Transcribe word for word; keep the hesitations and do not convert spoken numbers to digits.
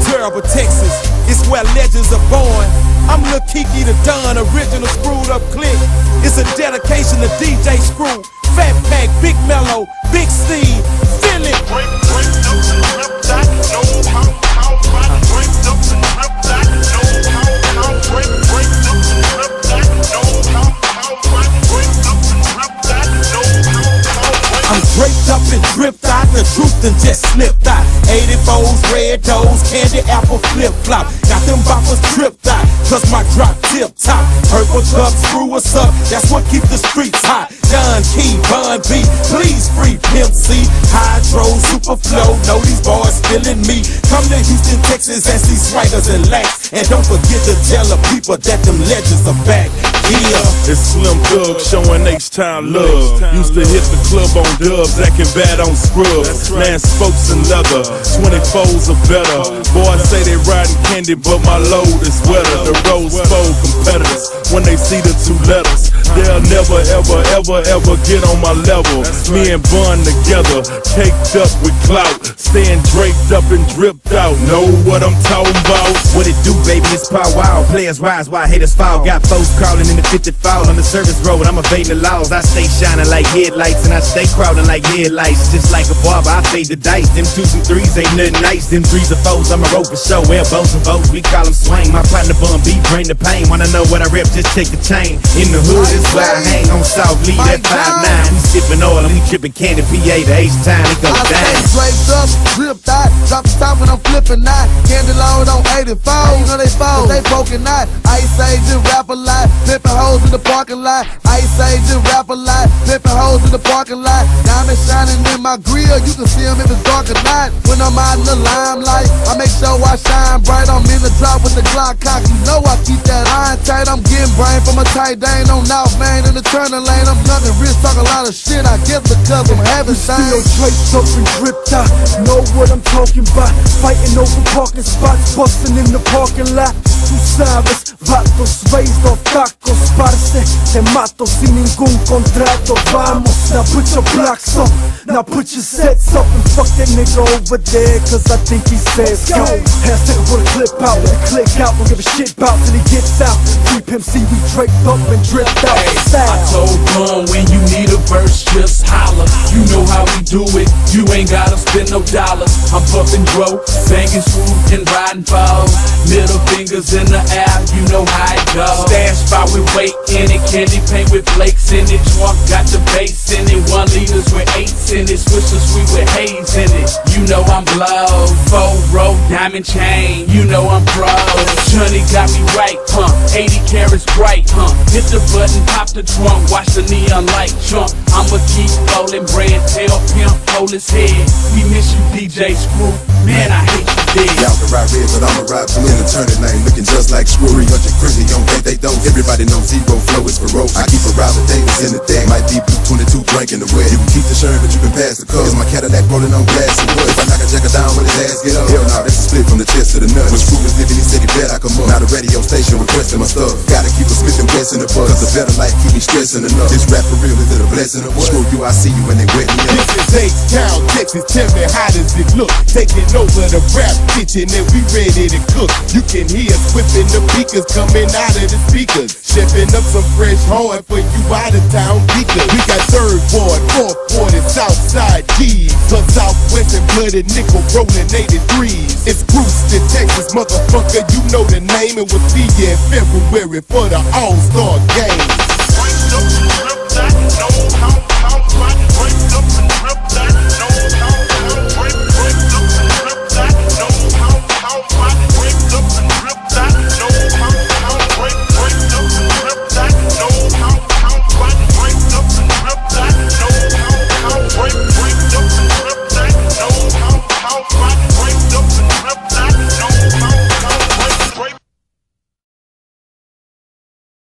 Terrible, Texas, it's where legends are born. I'm Lil Kiki the Don, original screwed up click. It's a dedication to D J Screw, Fat Pack, Big Mellow, Big Steve, feel it. Break, break up and rip that, know how, how, right. Break up and rip that, know how, how, break, break up and rip that, know how, how, right. Break up and rip that, know how, how, right. I'm draped up and dripped out, the truth and just slipped out. eighty-fours, red toes, candy apple flip flop. Got them boppers tripped out, cause my drop tip top. Purple cup, screw us up, that's what keep the streets hot. Don Key, Bun B, please free Pimp C. Hydro, Super Flow, know these boys feeling me. Come to Houston, Texas and see Swaggers and Lax. And don't forget to tell the people that them legends are back. Yeah. It's Slim Thug showing H-Town love. Used to hit the club on dubs, acting bad on scrubs. Man spokes and leather, twenty-fours or better. Boys say they riding candy, but my load is wetter. The Rose Bowl competitors, when they see the two letters, they'll never, ever, ever, ever get on my level. Me and Bun together, caked up with clout, staying draped up and dripped out. Know what I'm talking about? What it do, baby? It's Pow Wow. Players rise while haters fall. Got foes crawling in the fifty-four on the service road. I'm evading the laws. I stay shining like headlights and I stay crowding like headlights. Just like a barber, I fade the dice. Them twos and threes ain't nothing nice. Them threes are foes. I'm a rope for show. Elbows and bows, we call them swing. My partner Bun B bring the pain. Wanna know what I rep? Just check the chain. In the hood is where I hang on South Lee. That five nine. We sipping oil and we tripping candy. P A to H-Town. It goes down. I stay draped up, dripped out. Drop the top when I'm flipping out. Candy load on eighty-four. You know they fold. They broken out. Ice Age and rap a lot. Flipping hoes in the parking lot. Ice Age and rap a lot. Flipping hoes in the parking lot. Diamond shining in my grill. You can see them if it's dark or not. When I'm out in the limelight, I make sure I shine bright. I'm in the drop with the Glock cock. You know I keep that iron tight. I'm getting brain from a tight dane on North Main in the turning lane. I'm nothing rich, talk a lot of shit. I guess because I'm having Still draped up and dripped out. Know what I'm talking about. Fighting over parking spots, busting in the parking lot. Tú sabes, vatos raised off tacos, parce. Te mato sin ningún contrato. Vamos, now put your blocks up. Now put your sets up and fuck that nigga over there, cause I think he says go. Hashtag put a clip out, let it click out. Don't give a shit about till he gets out. Free Pimp C, we draped up and dripped out. Hey, I told Bun when you need a verse, just holler. You know how we do it, you ain't gotta spend no dollars. I'm puffin' dro, banging smooth and riding balls. Middle fingers in the air, you know how it goes. Stash spot with weight in it, candy paint with flakes in it. Trunk got the bass in it, one liters with eights in it. Swisher sweet with haze in it, you know I'm blow. Four row diamond chain, you know I'm pro. Johnny got me right, huh? eighty carats bright, huh? Hit the button, pop the trunk, watch the neon light jump. I'ma keep rolling bread, tell Pimp, hold his head. We miss you, D J Screw, man, I hate you dead. Y'all can ride red, but I'ma ride blue in the turning lane, looking just like Screw. three hundred crazy on they they don't. Everybody knows zero flow is ferocious. I keep a Robert Davis in the thing, might be blue twenty-two drinking the wet. You can keep the shirt, but you can pass the cup. It's my Cadillac rolling on glass and wood. If I knock a jacker down when his ass get up, hell no, that's a split from the chest to the nuts. When Screw was living, he said he bet I come up. Now the radio station requesting my stuff. Gotta keep a Smith and West in the buzz. Cause the better life keep me stressing enough. This rap for real, is it a blessing or what? Screw you, I see you when they wet me up. This is H-Town, Texas, tell me how does it look? Taking over the rap kitchen and we ready to cook. You can hear us whipping the beakers coming out of the speakers. Chefing up some fresh hard for you out of town geekers. We got third ward, fourth ward, and Southside G's. Plus Southwest and blooded nickel rolling eighty-threes. It's Bruce in Texas, motherfucker, you know the name. It was see you in February for the All-Star Game. Break up and rip that, know how, how, right. Break up and rip that, know how, how, break, break up and rip that, know how, how, right. Break up and rip that, know